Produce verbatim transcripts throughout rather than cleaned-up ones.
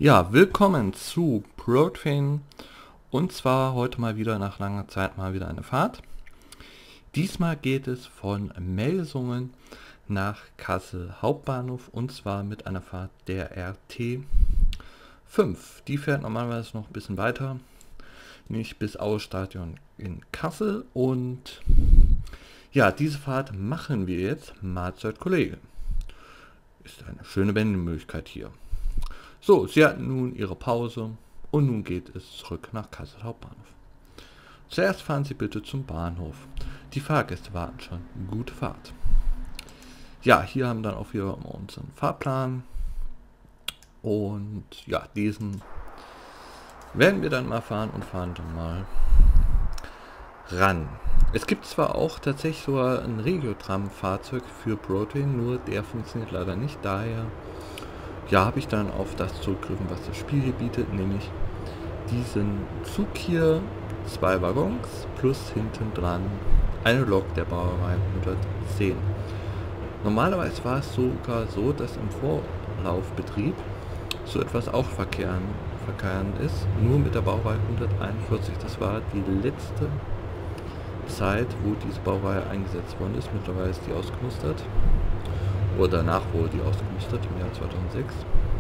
Ja, willkommen zu ProTrain und zwar heute mal wieder nach langer Zeit mal wieder eine Fahrt. Diesmal geht es von Melsungen nach Kassel Hauptbahnhof und zwar mit einer Fahrt der R T fünf. Die fährt normalerweise noch ein bisschen weiter, nicht bis Außenstadion in Kassel, und ja, diese Fahrt machen wir jetzt. Mahlzeit, Kollege. Ist eine schöne Wendemöglichkeit hier. So, sie hatten nun ihre Pause und nun geht es zurück nach Kassel Hauptbahnhof. Zuerst fahren Sie bitte zum Bahnhof. Die Fahrgäste warten schon. Gute Fahrt. Ja, hier haben wir dann auch wieder unseren Fahrplan. Und ja, diesen werden wir dann mal fahren und fahren dann mal ran. Es gibt zwar auch tatsächlich sogar ein Regiotram-Fahrzeug für ProTrain, nur der funktioniert leider nicht. Daher ja, habe ich dann auf das zurückgegriffen, was das Spiel hier bietet, nämlich diesen Zug hier, zwei Waggons plus hinten dran eine Lok der Baureihe hundertzehn. Normalerweise war es sogar so, dass im Vorlaufbetrieb so etwas auch verkehren, verkehrend ist, nur mit der Baureihe hunderteinundvierzig. Das war die letzte Zeit, wo diese Baureihe eingesetzt worden ist. Mittlerweile ist die ausgemustert. Oder danach wurde die ausgemustert im Jahr zweitausendsechs.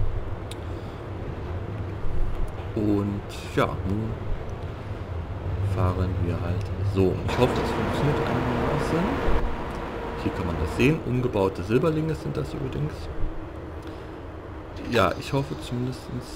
Und ja, nun fahren wir halt so. Ich hoffe, das funktioniert einigermaßen. Hier kann man das sehen. Umgebaute Silberlinge sind das übrigens. Ja, ich hoffe zumindest,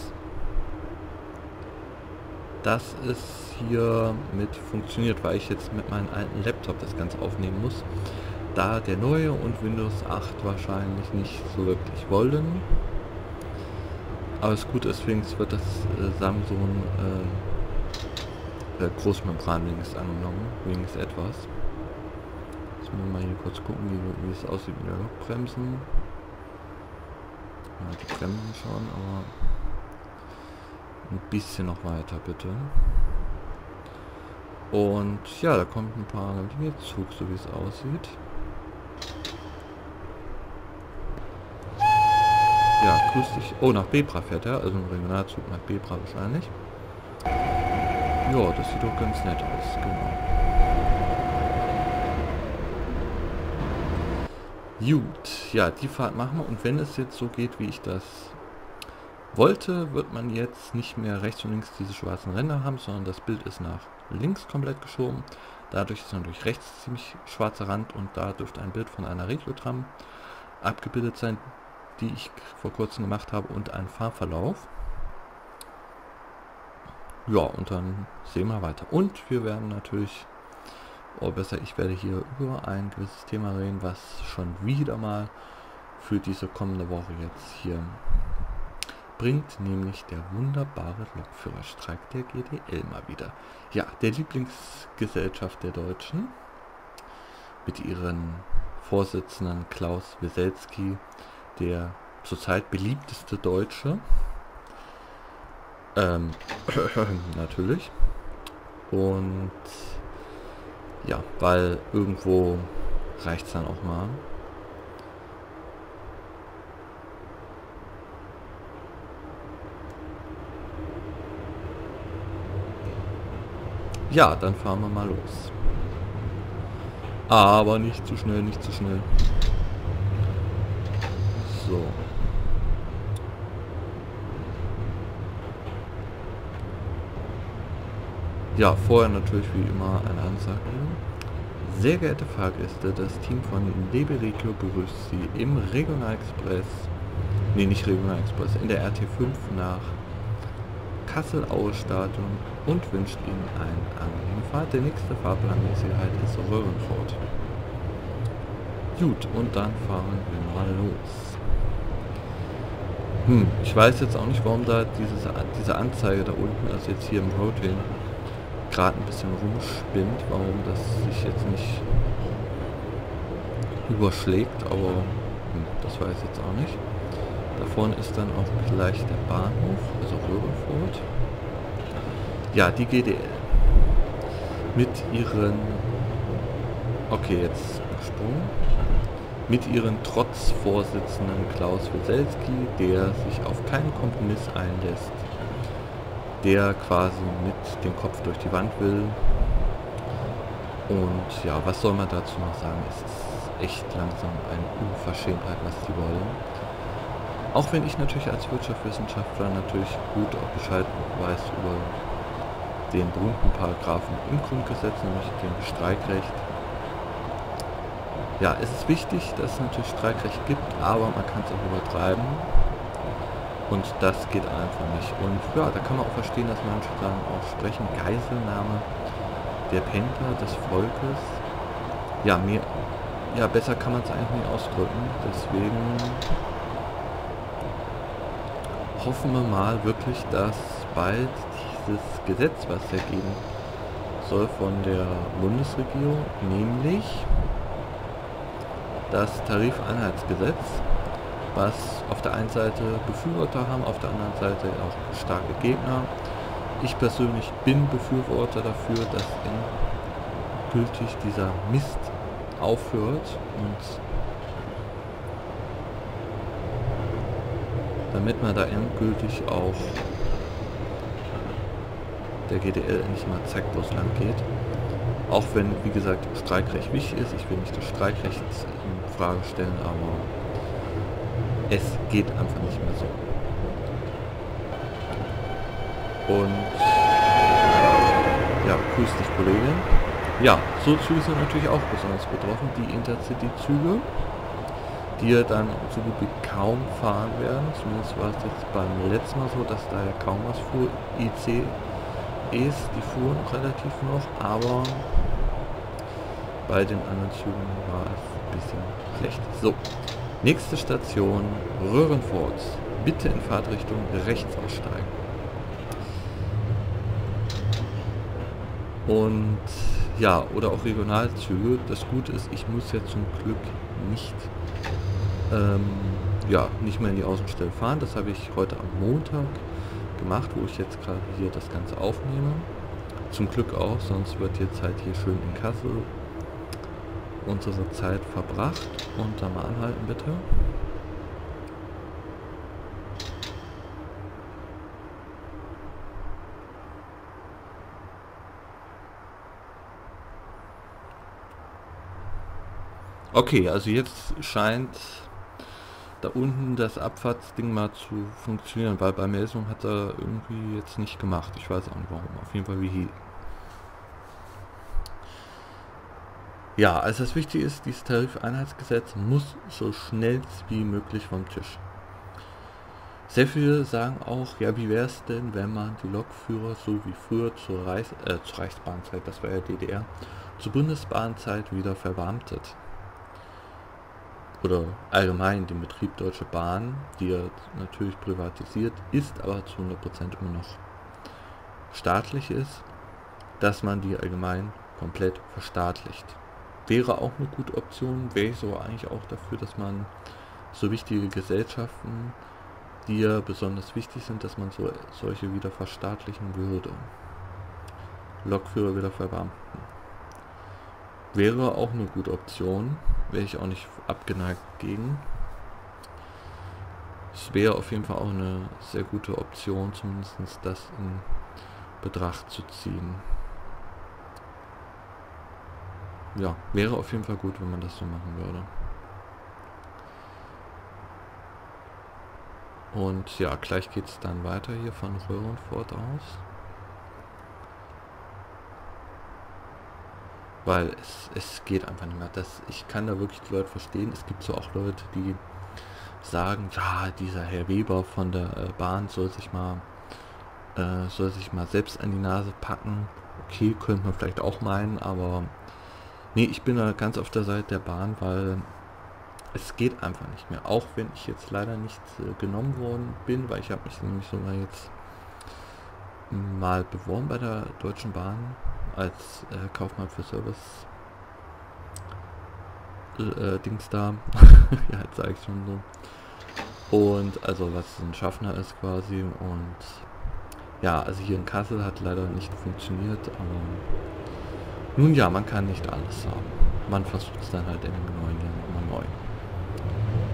dass es hier mit funktioniert, weil ich jetzt mit meinem alten Laptop das Ganze aufnehmen muss, da der neue und Windows acht wahrscheinlich nicht so wirklich wollen. Aber das Gute ist, wenigstens wird das äh, Samsung äh, äh, Großmembran wenigstens angenommen, wenigstens etwas. Jetzt müssen wir mal hier kurz gucken, wie, wie es aussieht mit der Lokbremsen. Ja, die Bremsen schon, aber ein bisschen noch weiter bitte. Und ja, da kommt ein paar Dinge Zug, so wie es aussieht. Ja, grüß dich. Oh, nach Bebra fährt er, also ein Regionalzug nach Bebra wahrscheinlich. Ja, das sieht doch ganz nett aus, genau. Gut, ja, die Fahrt machen wir, und wenn es jetzt so geht, wie ich das wollte, wird man jetzt nicht mehr rechts und links diese schwarzen Ränder haben, sondern das Bild ist nach links komplett geschoben. Dadurch ist natürlich rechts ziemlich schwarzer Rand und da dürfte ein Bild von einer Regiotram abgebildet sein, die ich vor kurzem gemacht habe, und ein Fahrverlauf. Ja, und dann sehen wir weiter. Und wir werden natürlich, oder besser, ich werde hier über ein gewisses Thema reden, was schon wieder mal für diese kommende Woche jetzt hier bringt, nämlich der wunderbare Lokführerstreik der G D L mal wieder. Ja, der Lieblingsgesellschaft der Deutschen mit ihren Vorsitzenden Klaus Wieselski, der zurzeit beliebteste Deutsche. Ähm, natürlich. Und ja, weil irgendwo reicht es dann auch mal. Ja, dann fahren wir mal los. Aber nicht zu schnell, nicht zu schnell. So. Ja, vorher natürlich wie immer eine Ansage. Sehr geehrte Fahrgäste, das Team von D B Regio begrüßt Sie im Regionalexpress, nee, nicht Regionalexpress, in der R T fünf nach Kassel-Aue-Stadion und wünscht Ihnen eine angenehme Fahrt. Der nächste Fahrplan mit Sicherheit ist Röhrenfurt. Gut, und dann fahren wir mal los. Hm, ich weiß jetzt auch nicht, warum da dieses, diese Anzeige da unten, also jetzt hier im ProTrain, gerade ein bisschen rumspinnt, warum das sich jetzt nicht überschlägt, aber hm, das weiß ich jetzt auch nicht. Da vorne ist dann auch gleich der Bahnhof, also Röhrenfurt. Ja, die G D L mit ihren, okay, jetzt gesprungen, mit ihren Trotzvorsitzenden Klaus Wieselski, der sich auf keinen Kompromiss einlässt, der quasi mit dem Kopf durch die Wand will. Und ja, was soll man dazu noch sagen? Es ist echt langsam eine Unverschämtheit, was die wollen. Auch wenn ich natürlich als Wirtschaftswissenschaftler natürlich gut auch Bescheid weiß über den berühmten Paragraphen im Grundgesetz, nämlich dem Streikrecht. Ja, es ist wichtig, dass es natürlich Streikrecht gibt, aber man kann es auch übertreiben. Und das geht einfach nicht. Und ja, da kann man auch verstehen, dass manche sagen, auch sprechen, Geiselnahme der Pendler des Volkes. Ja, mir, ja, besser kann man es eigentlich nicht ausdrücken. Deswegen hoffen wir mal wirklich, dass bald dieses Gesetz, was ja geben soll von der Bundesregierung, nämlich das Tarifeinheitsgesetz, was auf der einen Seite Befürworter haben, auf der anderen Seite auch starke Gegner. Ich persönlich bin Befürworter dafür, dass endgültig dieser Mist aufhört und damit man da endgültig auch der G D L endlich mal zeitlos lang geht. Auch wenn, wie gesagt, Streikrecht wichtig ist. Ich will nicht das Streikrecht in Frage stellen, aber es geht einfach nicht mehr so. Und ja, grüß dich, Kollege. Ja, so Züge sind natürlich auch besonders betroffen, die Intercity-Züge, die ja dann so gut wie kaum fahren werden. Zumindest war es jetzt beim letzten Mal so, dass da ja kaum was fuhr. I C Es, die fuhren relativ noch, aber bei den anderen Zügen war es ein bisschen schlecht. So, nächste Station, Röhrenfurt. Bitte in Fahrtrichtung rechts aussteigen. Und ja, oder auch Regionalzüge. Das Gute ist, ich muss ja zum Glück nicht, ähm, ja, nicht mehr in die Außenstelle fahren. Das habe ich heute am Montag gemacht, wo ich jetzt gerade hier das Ganze aufnehme. Zum Glück auch, sonst wird jetzt halt hier schön in Kassel unsere Zeit verbracht. Und da mal anhalten, bitte. Okay, also jetzt scheint da unten das Abfahrtsding mal zu funktionieren, weil bei Melsung hat er irgendwie jetzt nicht gemacht. Ich weiß auch nicht warum. Auf jeden Fall wie hier. Ja, also das Wichtige ist, dieses Tarifeinheitsgesetz muss so schnell wie möglich vom Tisch. Sehr viele sagen auch, ja, wie wäre es denn, wenn man die Lokführer so wie früher zur, Reichs äh, zur Reichsbahnzeit, das war ja D D R, zur Bundesbahnzeit wieder verbeamtet. Oder allgemein den Betrieb Deutsche Bahn, die ja natürlich privatisiert ist, aber zu hundert Prozent immer noch staatlich ist, dass man die allgemein komplett verstaatlicht. Wäre auch eine gute Option, wäre ich so eigentlich auch dafür, dass man so wichtige Gesellschaften, die ja besonders wichtig sind, dass man so solche wieder verstaatlichen würde. Lokführer wieder verbeamten. Wäre auch eine gute Option, wäre ich auch nicht abgeneigt gegen. Es wäre auf jeden Fall auch eine sehr gute Option, zumindest das in Betracht zu ziehen. Ja, wäre auf jeden Fall gut, wenn man das so machen würde. Und ja, gleich geht es dann weiter hier von Röhrenfurt aus. Weil es, es geht einfach nicht mehr. Das, ich kann da wirklich die Leute verstehen. Es gibt so auch Leute, die sagen, ja, dieser Herr Weber von der äh, Bahn soll sich mal äh, soll sich mal selbst an die Nase packen. Okay, könnte man vielleicht auch meinen, aber nee, ich bin da ganz auf der Seite der Bahn, weil es geht einfach nicht mehr. Auch wenn ich jetzt leider nicht äh, genommen worden bin, weil ich habe mich nämlich sogar jetzt mal beworben bei der Deutschen Bahn als äh, Kaufmann für Service äh, Dings da. Ja, jetzt sage ich schon so. Und also was ein Schaffner ist quasi. Und ja, also hier in Kassel hat leider nicht funktioniert, aber nun ja, man kann nicht alles haben. Man versucht es dann halt in den neuen Jahren immer neu.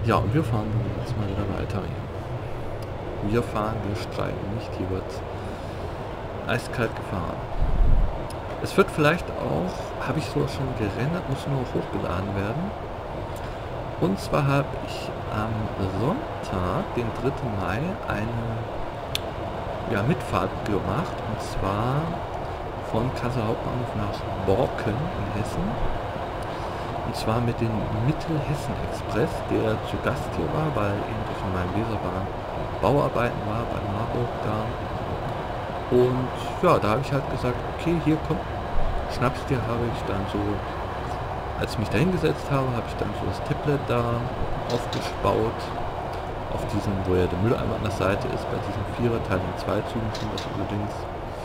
Ja, und wir fahren jetzt mal wieder weiter hier. Wir fahren, wir streiken nicht, hier wird eiskalt gefahren. Es wird vielleicht auch, habe ich so schon gerendert, muss nur noch hochgeladen werden. Und zwar habe ich am Sonntag, den dritten Mai, eine ja, Mitfahrt gemacht. Und zwar von Kassel Hauptbahnhof nach Borken in Hessen. Und zwar mit dem Mittelhessen-Express, der zu Gast hier war, weil eben von meinem Leserbahn Bauarbeiten war, bei Marburg da. Und ja, da habe ich halt gesagt, okay, hier kommt, schnappst dir, habe ich dann so, als ich mich da hingesetzt habe, habe ich dann so das Tablet da aufgebaut, auf diesem, wo ja der Mülleimer an der Seite ist, bei diesem Vierer Teil in zwei Zügen schon das übrigens.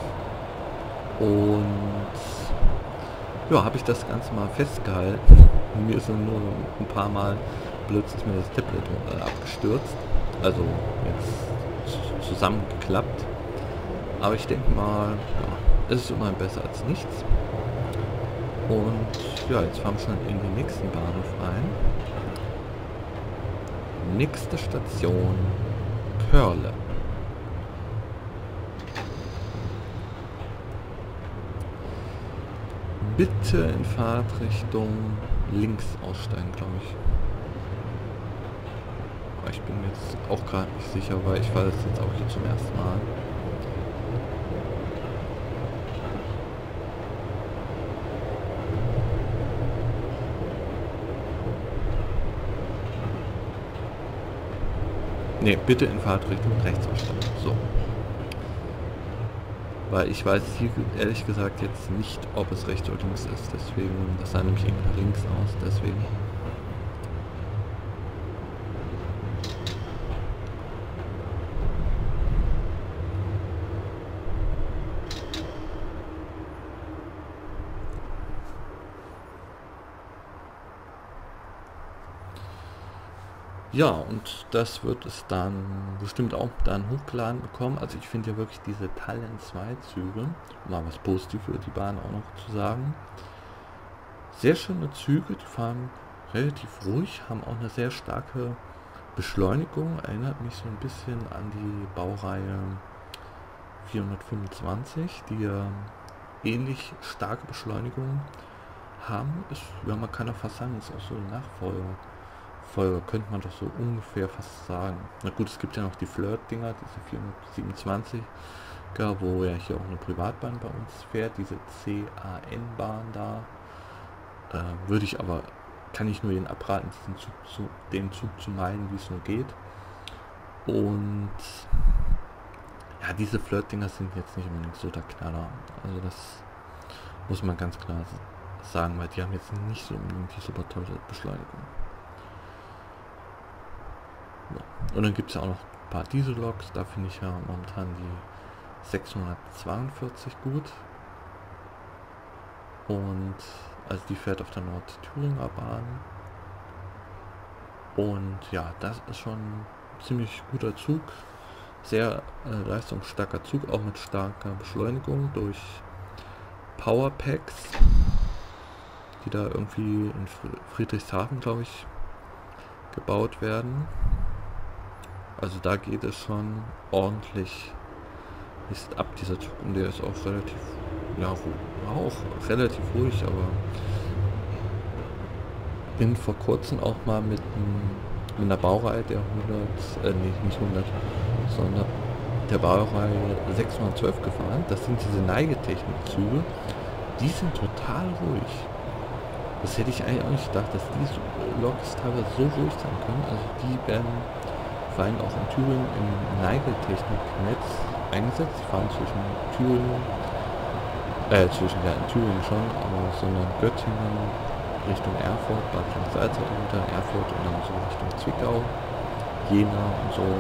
Und ja, habe ich das Ganze mal festgehalten. Mir ist dann nur ein paar Mal plötzlich mir das Tablet äh, abgestürzt, also jetzt zusammengeklappt. Aber ich denke mal, ja, es ist immerhin besser als nichts. Und ja, jetzt fahren wir schon in den nächsten Bahnhof ein. Nächste Station, Körle. Bitte in Fahrtrichtung links aussteigen, glaube ich. Aber ich bin jetzt auch gerade nicht sicher, weil ich war das jetzt auch hier zum ersten Mal. Ne, bitte in Fahrtrichtung rechts aussteigen. So. Weil ich weiß hier ehrlich gesagt jetzt nicht, ob es rechts oder links ist. Deswegen, das sah nämlich irgendwie nach links aus. Deswegen. Ja, und das wird es dann bestimmt auch dann hochgeladen bekommen. Also ich finde ja wirklich diese Talent zwei Züge, um mal was Positives für die Bahn auch noch zu sagen. Sehr schöne Züge, die fahren relativ ruhig, haben auch eine sehr starke Beschleunigung. Erinnert mich so ein bisschen an die Baureihe vierhundertfünfundzwanzig, die ja ähnlich starke Beschleunigung haben. Ist, ja, man kann ja fast sagen, ist auch so ein Nachfolger. Folge, könnte man doch so ungefähr fast sagen. Na gut, es gibt ja noch die Flirt-Dinger, diese vierhundertsiebenundzwanziger, wo ja hier auch eine Privatbahn bei uns fährt, diese C A N-Bahn da. Äh, würde ich aber, kann ich nur jeden abraten, diesen Zug zu, den Zug zu meiden, wie es nur geht. Und ja, diese Flirt-Dinger sind jetzt nicht unbedingt so der Knaller. Also das muss man ganz klar sagen, weil die haben jetzt nicht so unbedingt die super tolle Beschleunigung. Und dann gibt es ja auch noch ein paar Dieselloks, da finde ich ja momentan die sechshundertzweiundvierzig gut. Und also die fährt auf der Nord-Thüringer Bahn. Und ja, das ist schon ein ziemlich guter Zug. Sehr äh, leistungsstarker Zug, auch mit starker Beschleunigung durch Powerpacks, die da irgendwie in Friedrichshafen, glaube ich, gebaut werden. Also da geht es schon ordentlich ist ab dieser Zug, und der ist auch relativ, ja, auch relativ ruhig, aber bin vor kurzem auch mal mit, mit einer Baureihe der hundert, äh, nee, nicht hundert, sondern der Baureihe sechshundertzwölf gefahren. Das sind diese Neigetechnik-Züge, die sind total ruhig. Das hätte ich eigentlich auch nicht gedacht, dass diese Loks teilweise so ruhig sein können. Also die werden vor allem auch in Thüringen im Neigetechnik-Netz eingesetzt. Die fahren zwischen Thüringen, äh, zwischen, ja, in Thüringen schon, aber sondern Göttingen Richtung Erfurt, Bad Salzach runter, Erfurt und dann so Richtung Zwickau, Jena und so.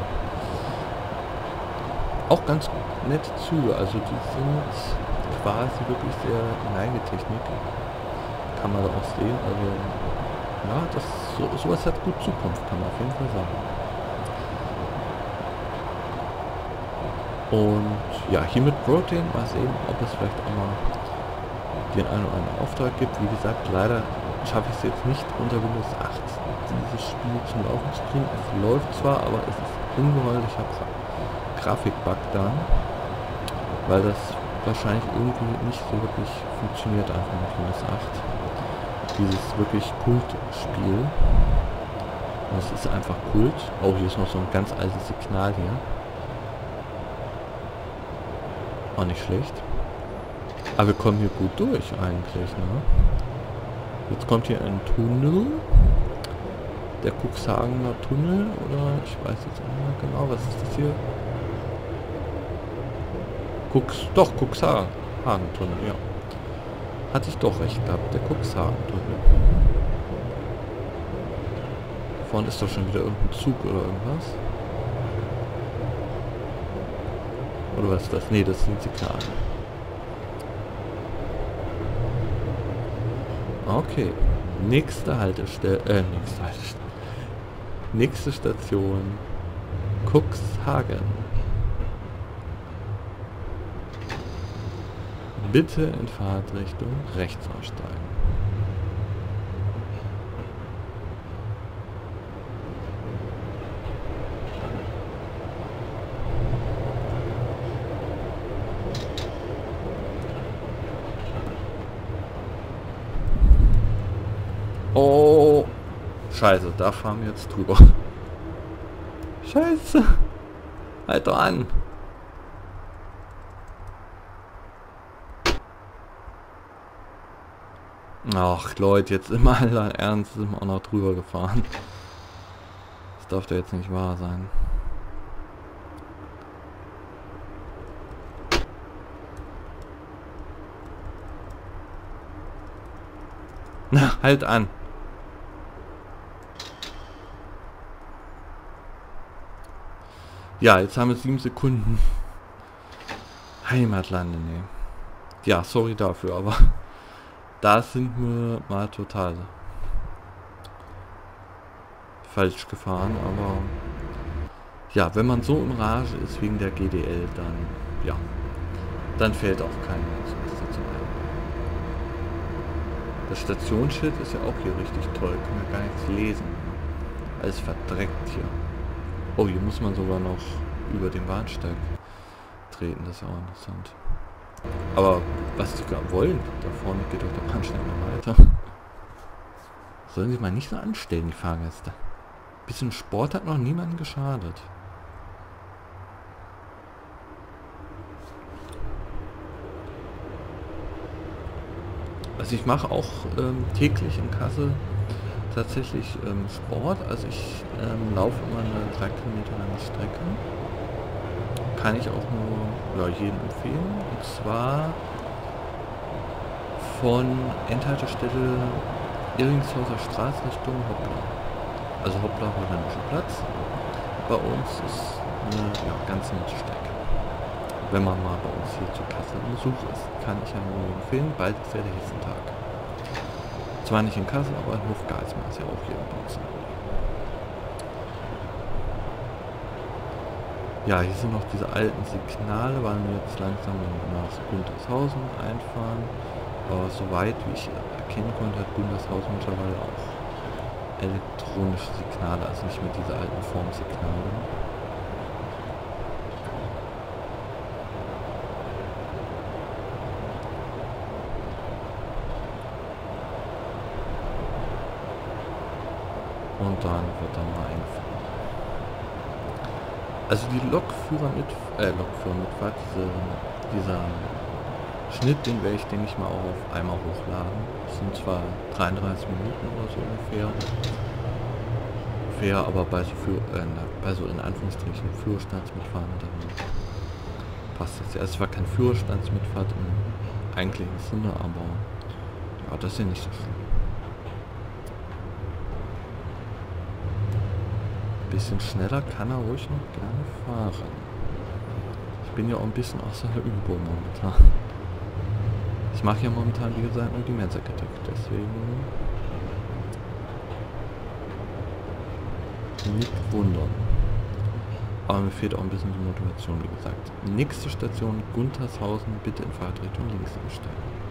Auch ganz nette Züge, also die sind quasi wirklich sehr Neigetechnik, kann man da auch sehen. Also ja, das so, sowas hat gut Zukunft, kann man auf jeden Fall sagen. Und ja, hier mit Protein mal sehen, ob es vielleicht auch mal den einen oder anderen Auftrag gibt. Wie gesagt, leider schaffe ich es jetzt nicht unter Windows acht dieses Spiel zum Laufen zu kriegen. Es läuft zwar, aber es ist ungeheuerlicher Grafikbug da, weil das wahrscheinlich irgendwie nicht so wirklich funktioniert einfach mit Windows acht. Dieses wirklich Kultspiel. Das ist einfach Kult. Oh, hier ist noch so ein ganz altes Signal hier. Auch nicht schlecht. Aber wir kommen hier gut durch eigentlich, ne? Jetzt kommt hier ein Tunnel. Der Cuxhagener Tunnel, oder ich weiß jetzt nicht mehr genau, was ist das hier? Cux, doch, Cuxhagen-Tunnel, ja. Hatte ich doch recht gehabt, der Cuxhagen-Tunnel. Vorne ist doch schon wieder irgendein Zug oder irgendwas. Oder was ist das? Ne, das sind Signale. Okay. Nächste Haltestelle, äh, nächste Haltestelle. Nächste Station. Cuxhagen. Bitte in Fahrtrichtung rechts aussteigen. Oh, scheiße, da fahren wir jetzt drüber. Scheiße. Halt doch an. Ach Leute, jetzt immer aller Ernst sind wir auch noch drüber gefahren. Das darf doch jetzt nicht wahr sein. Na, halt an. Ja, jetzt haben wir sieben Sekunden. Heimatlande, ne. Ja, sorry dafür, aber da sind wir mal total falsch gefahren, aber ja, wenn man so in Rage ist wegen der G D L, dann ja, dann fällt auch kein Mensch dazu ein. Das Stationsschild ist ja auch hier richtig toll, kann man gar nichts lesen. Alles verdreckt hier. Oh, hier muss man sogar noch über den Bahnsteig treten, das ist auch interessant. Aber was die gar wollen, da vorne geht doch der Bahnsteig noch weiter. Sollen sie mal nicht so anstellen, die Fahrgäste. Bisschen Sport hat noch niemandem geschadet. Also ich mache auch ähm, täglich in Kassel tatsächlich ähm, Sport. Also ich ähm, laufe immer eine drei Kilometer lange Strecke. Kann ich auch nur ja, jedem empfehlen. Und zwar von Endhaltestelle Illingshauser Straße Richtung Hoppla. Also Hoppla, Holländischer Platz. Bei uns ist eine ja, ganz nette Strecke. Wenn man mal bei uns hier zu Kassel im Besuch ist, kann ich ja nur empfehlen. Bald ist ja der Hessentag. Zwar nicht in Kassel, aber in Hofgeismar ist ja auch hier bei uns. Ja, hier sind noch diese alten Signale, weil wir jetzt langsam nach Guntershausen einfahren. Aber soweit wie ich erkennen konnte, hat Guntershausen mittlerweile auch elektronische Signale, also nicht mehr diese alten Formsignale. Und dann wird dann mal eingefahren. Also die Lokführer mit, äh, Lokführer mitfahrt, diese, dieser Schnitt, den werde ich, denke ich mal, auch auf einmal hochladen. Das sind zwar dreiunddreißig Minuten oder so ungefähr. Fair, aber bei so, für, äh, bei so in Anführungsstrichen Führerstandsmitfahren, dann passt das ja. Es war kein Führerstandsmitfahrt im eigentlichen Sinne, aber ja, das ist ja nicht so schlimm. Bisschen schneller kann er ruhig noch gerne fahren. Ich bin ja auch ein bisschen außer der Übung momentan. Ich mache ja momentan, wie gesagt, nur die Mensa-Kritik, deswegen nicht wundern. Aber mir fehlt auch ein bisschen die Motivation, wie gesagt. Nächste Station Guntershausen, bitte in Fahrtrichtung links umsteigen.